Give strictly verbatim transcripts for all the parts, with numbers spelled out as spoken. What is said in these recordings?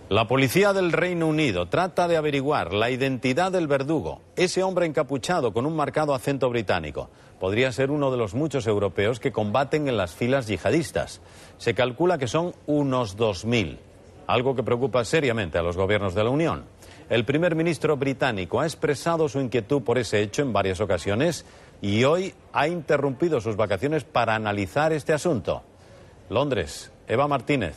La policía del Reino Unido trata de averiguar la identidad del verdugo, ese hombre encapuchado con un marcado acento británico. Podría ser uno de los muchos europeos que combaten en las filas yihadistas. Se calcula que son unos dos mil, algo que preocupa seriamente a los gobiernos de la Unión. El primer ministro británico ha expresado su inquietud por ese hecho en varias ocasiones y hoy ha interrumpido sus vacaciones para analizar este asunto. Londres, Eva Martínez.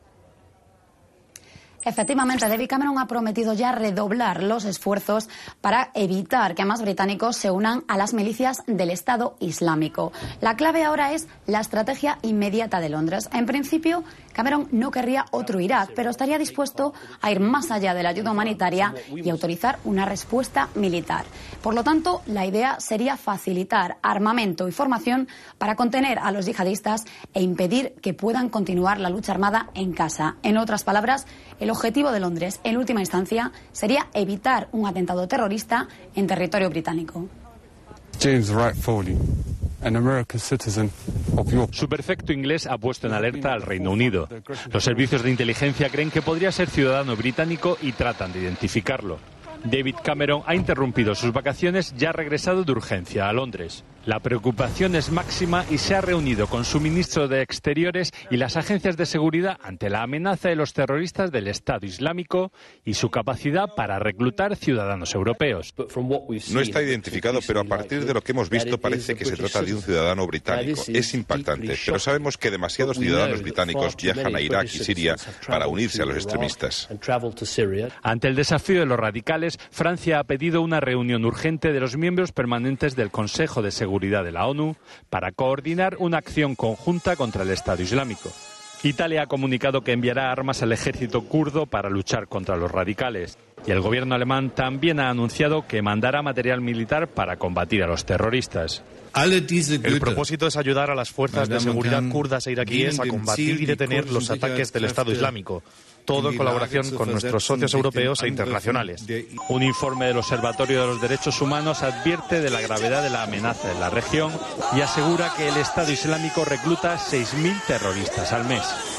Efectivamente, David Cameron ha prometido ya redoblar los esfuerzos para evitar que más británicos se unan a las milicias del Estado Islámico. La clave ahora es la estrategia inmediata de Londres. En principio, Cameron no querría otro Irak, pero estaría dispuesto a ir más allá de la ayuda humanitaria y autorizar una respuesta militar. Por lo tanto, la idea sería facilitar armamento y formación para contener a los yihadistas e impedir que puedan continuar la lucha armada en casa. En otras palabras, el objetivo de Londres, en última instancia, sería evitar un atentado terrorista en territorio británico. James Wright Foley, an American citizen of York. Su perfecto inglés ha puesto en alerta al Reino Unido. Los servicios de inteligencia creen que podría ser ciudadano británico y tratan de identificarlo. David Cameron ha interrumpido sus vacaciones y ha regresado de urgencia a Londres. La preocupación es máxima y se ha reunido con su ministro de Exteriores y las agencias de seguridad ante la amenaza de los terroristas del Estado Islámico y su capacidad para reclutar ciudadanos europeos. No está identificado, pero a partir de lo que hemos visto parece que se trata de un ciudadano británico. Es impactante, pero sabemos que demasiados ciudadanos británicos viajan a Irak y Siria para unirse a los extremistas. Ante el desafío de los radicales, Francia ha pedido una reunión urgente de los miembros permanentes del Consejo de Seguridad de la ONU para coordinar una acción conjunta contra el Estado Islámico. Italia ha comunicado que enviará armas al ejército kurdo para luchar contra los radicales. Y el gobierno alemán también ha anunciado que mandará material militar para combatir a los terroristas. El propósito es ayudar a las fuerzas de seguridad kurdas e iraquíes a combatir y detener los ataques del Estado Islámico. Todo en colaboración con nuestros socios europeos e internacionales. Un informe del Observatorio de los Derechos Humanos advierte de la gravedad de la amenaza en la región y asegura que el Estado Islámico recluta seis mil terroristas al mes.